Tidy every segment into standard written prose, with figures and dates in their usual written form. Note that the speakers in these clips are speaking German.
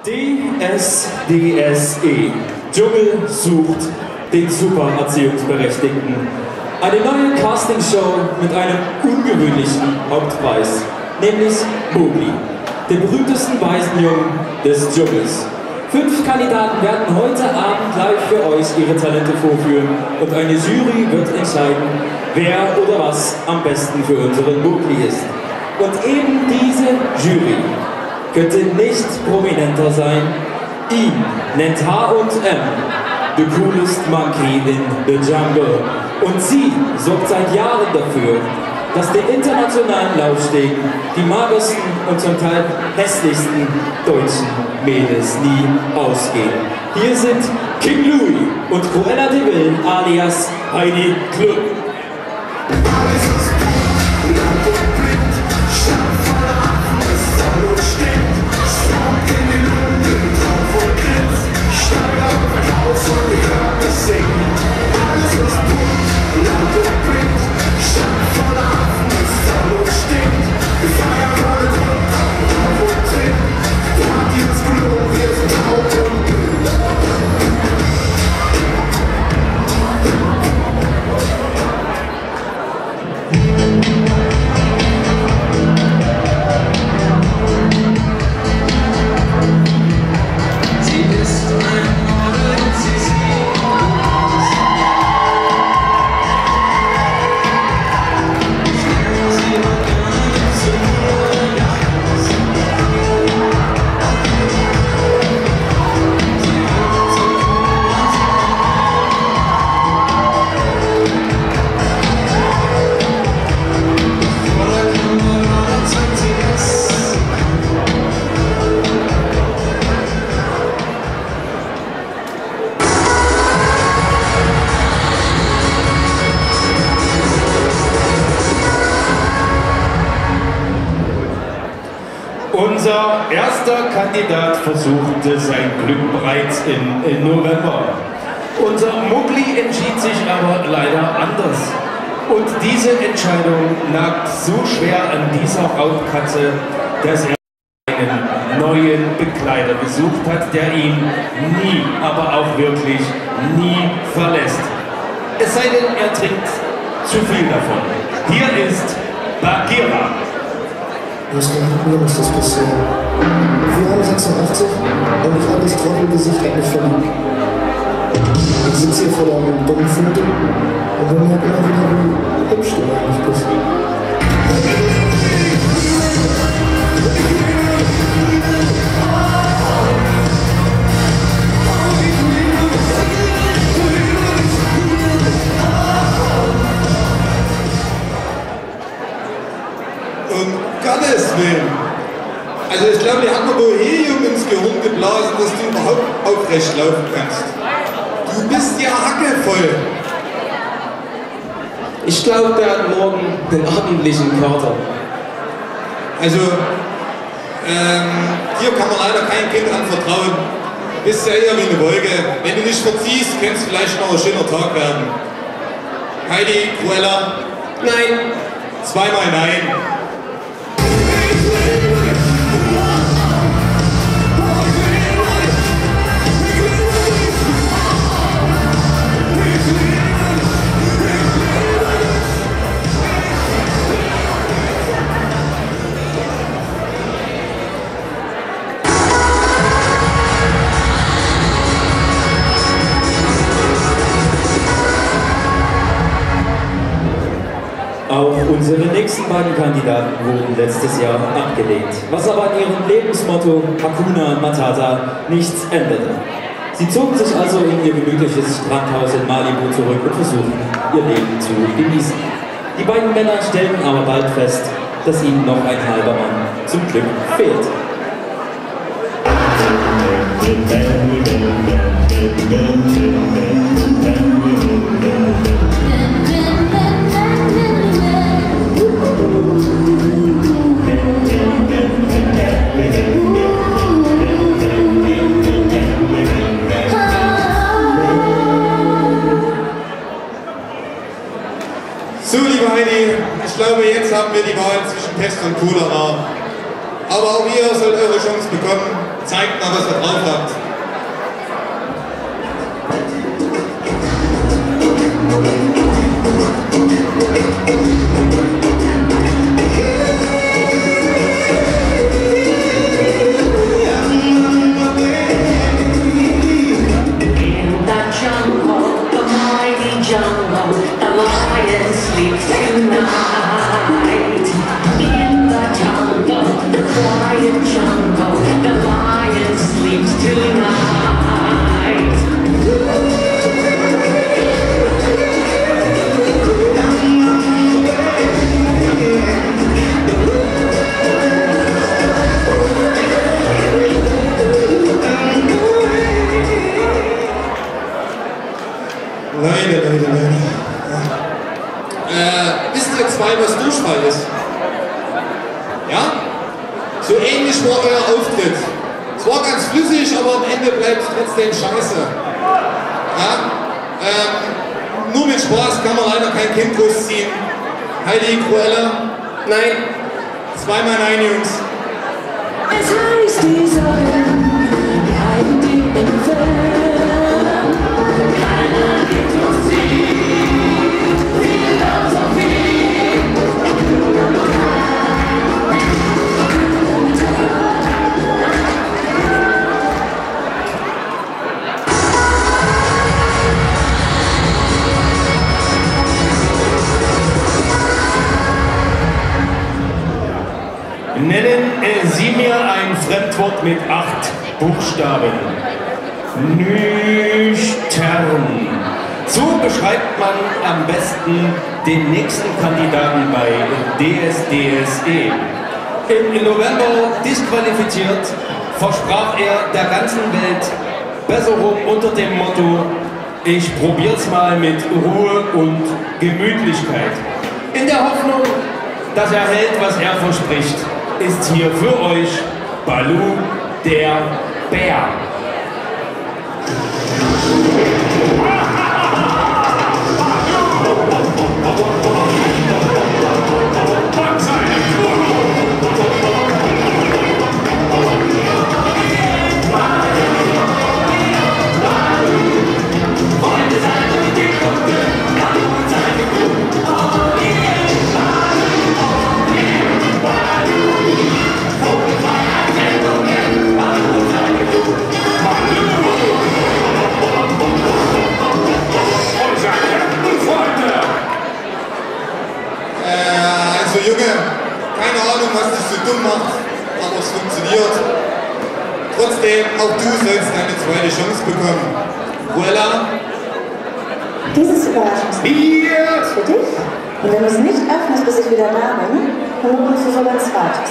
DSDSE. Dschungel sucht den super Erziehungsberechtigten. Eine neue Castingshow mit einem ungewöhnlichen Hauptpreis, nämlich Mowgli, dem berühmtesten Waisenjungen des Dschungels. 5 Kandidaten werden heute Abend live für euch ihre Talente vorführen und eine Jury wird entscheiden, wer oder was am besten für unseren Mowgli ist. Und eben diese Jury könnte nicht prominenter sein. Ihn nennt H&M the coolest monkey in the jungle. Und sie sorgt seit Jahren dafür, dass den internationalen Laufstegen die magersten und zum Teil hässlichsten deutschen Mädels nie ausgehen. Hier sind King Louie und Cruella de Vil alias Heidi Klum. Unser erster Kandidat versuchte sein Glück bereits im November. Unser Mowgli entschied sich aber leider anders. Und diese Entscheidung lag so schwer an dieser Raubkatze, dass er einen neuen Begleiter gesucht hat, der ihn nie, aber auch wirklich nie verlässt. Es sei denn, er trinkt zu viel davon. Hier ist Bagheera. Was mir muss das passieren? Wir haben 86 und ich habe das Trottelgesicht hat mich verliebt. Ich sitze hier vor deinem dummen Foto und wir merken immer wieder, wie hübsch du eigentlich bist. Gottes Willen. Also ich glaube, die hat mir wohl Helium ins Gehirn geblasen, dass du überhaupt aufrecht laufen kannst. Du bist ja hackevoll. Ich glaube, der hat morgen den ordentlichen Kater. Also, hier kann man leider kein Kind anvertrauen. Bist ja eher wie eine Wolke. Wenn du nicht verziehst, könnte es vielleicht noch ein schöner Tag werden. Heidi, Cruella? Nein. Zweimal nein. Auch unsere nächsten beiden Kandidaten wurden letztes Jahr abgelehnt, was aber an ihrem Lebensmotto Hakuna Matata nichts änderte. Sie zogen sich also in ihr gemütliches Strandhaus in Malibu zurück und versuchten, ihr Leben zu genießen. Die beiden Männer stellten aber bald fest, dass ihnen noch ein halber Mann zum Glück fehlt. So, liebe Heidi, ich glaube, jetzt haben wir die Wahl zwischen Pest und Cholera. Aber auch ihr sollt eure Chance bekommen. Zeigt mal, was ihr drauf habt. Leute. Wisst ihr zwei, was Durchfall ist? Ja? So ähnlich war euer Auftritt. Es war ganz flüssig, aber am Ende bleibt es trotzdem scheiße. Ja? Nur mit Spaß kann man leider kein Kind großziehen. Heidi, Cruella? Nein. Zweimal nein, Jungs. Es heißt die Sonne, bleiben die im Feld. Keiner gibt uns sie, Philosophie. Nennen Sie mir ein Fremdwort mit 8 Buchstaben. Nüchtern. So beschreibt man am besten den nächsten Kandidaten bei DSDSE. Im November disqualifiziert, versprach er der ganzen Welt Besserung unter dem Motto: Ich probier's mal mit Ruhe und Gemütlichkeit. In der Hoffnung, dass er hält, was er verspricht, ist hier für euch Baloo, der Bär. Junge, keine Ahnung, was dich so dumm macht, aber es funktioniert. Trotzdem, auch du sollst eine zweite Chance bekommen. Cruella? Dieses Überraschungspaket ist für dich. Und wenn du es nicht öffnest, bis ich wieder da bin, dann bekommst du sogar ein zweites.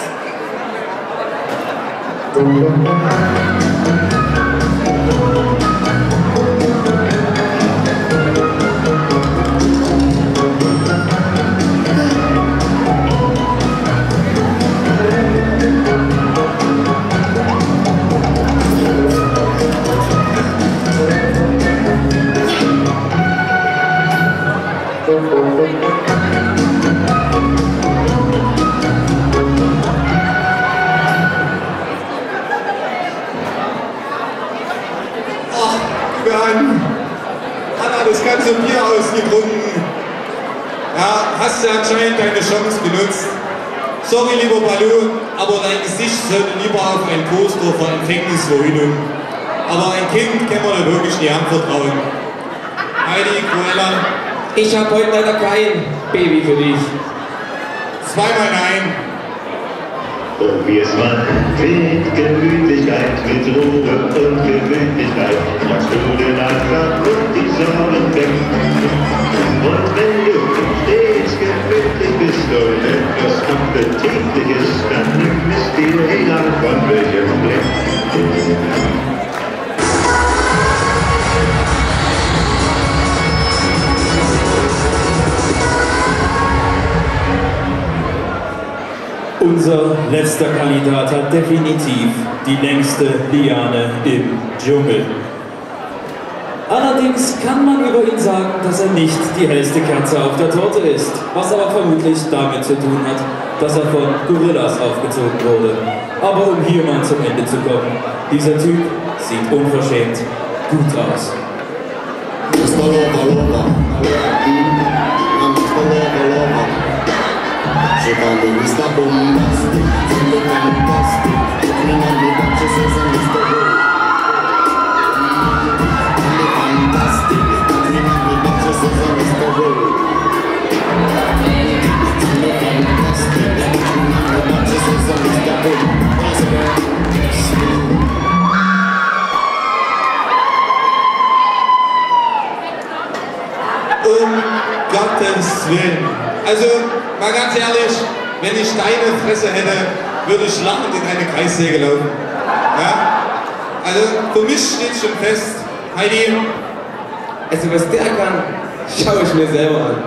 Das ganze Bier ausgetrunken. Ja, hast du anscheinend deine Chance genutzt. Sorry, lieber Baloo, aber dein Gesicht sollte lieber auf ein Poster von Empfängnisverhütung. Aber ein Kind kann man da wirklich nicht anvertrauen. Heidi, Cruella? Ich habe heute leider kein Baby für dich. Zweimal nein. Probier's mal mit Gemütlichkeit, mit Ruhe und Gemütlichkeit. Machst du den Alltag und die Sorgen weg. Und wenn du stets gemütlich bist und etwas Appetitliches, dann nimm es dir egal von welchem Blick. Unser letzter Kandidat hat definitiv die längste Liane im Dschungel. Allerdings kann man über ihn sagen, dass er nicht die hellste Kerze auf der Torte ist, was aber vermutlich damit zu tun hat, dass er von Gorillas aufgezogen wurde. Aber um hier mal zum Ende zu kommen, dieser Typ sieht unverschämt gut aus. Mr. Lover, Lover. I'm Mr. Lover, Lover. She called me Mr. Bombastic, feeling fantastic. Looking at me, but she says I'm Mr. Bombastic. Fantastic, looking at me, but she says I'm Mr. Bombastic. Fantastic, looking at me, but she says I'm Mr. Bombastic. Um Gottes Willen. Also, mal ganz ehrlich, wenn ich deine Fresse hätte, würde ich lachend in eine Kreissäge laufen. Ja? Also, für mich steht schon fest, Heidi. Also, was der kann, schaue ich mir selber an.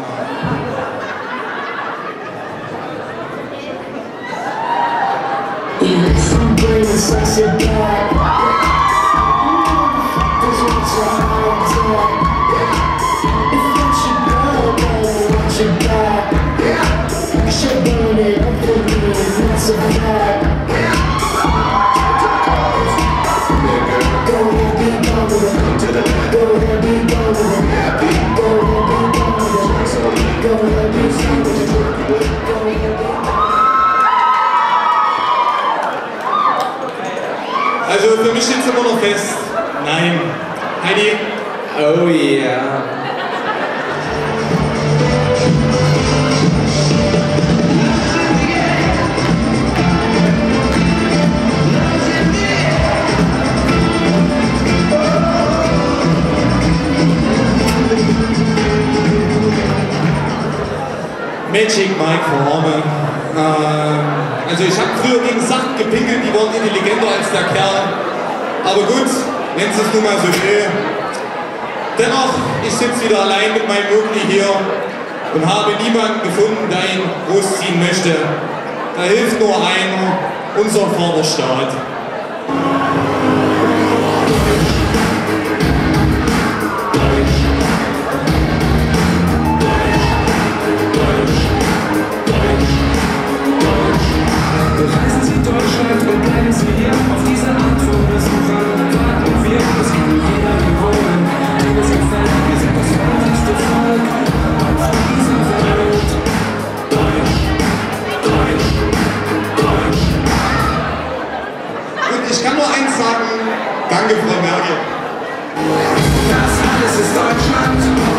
Also für mich steht es immer noch fest. Nein. Heidi. Oh yeah. Magic Mike Verhorme. Also ich habe früher gegen Sachen gepinkelt, die waren intelligenter als der Kerl. Aber gut, wenn es nun mal so will. Dennoch, ich sitze wieder allein mit meinem Mogli hier und habe niemanden gefunden, der ihn großziehen möchte. Da hilft nur einer, unser Vaterstaat. Bereisen Sie Deutschland und bleiben Sie hier auf diese Art von Besuchern. Warten wir, bis Ihnen jeder gewohnt. Denn es gefällt, wir sind das freundlichste Volk auf dieser Welt. Deutsch, Deutsch, Deutsch. Und ich kann nur eins sagen, danke Frau Merkel. Das alles ist Deutschland.